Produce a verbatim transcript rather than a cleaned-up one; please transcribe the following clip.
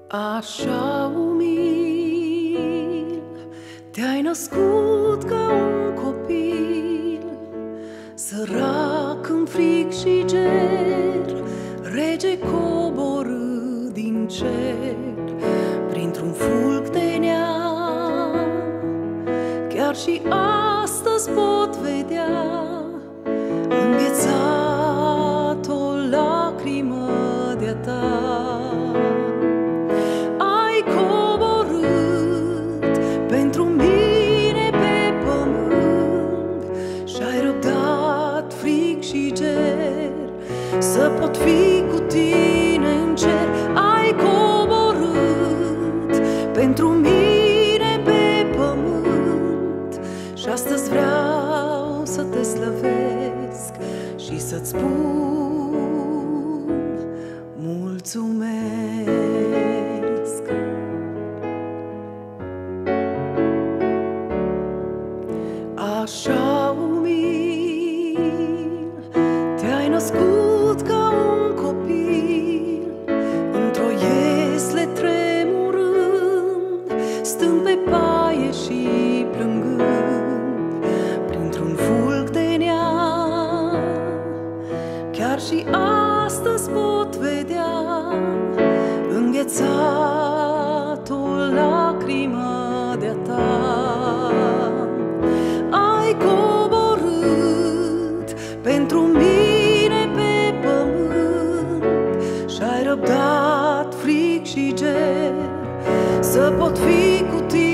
Așa umil te-ai născut ca un copil, sărac în fric și ger, rege coborâ din cer. Printr-un fulg de neam, chiar și astăzi pot vedea înghețat o lacrimă de-a ta. Pentru mine pe pământ și-ai răbdat fric și ger, să pot fi cu tine în cer. Ai coborât pentru mine pe pământ și astăzi vreau să te slăvesc și să-ți spun mulțumesc. Așa umil te-ai născut ca un copil, într-o iesle tremurând, stând pe paie și plângând. Printr-un fulg de neam, chiar și astăzi pot vedea înghețat o lacrimă de-a ta. Ai coborât pentru mine pe pământ și-ai răbdat fric și ger, să pot fi cu tine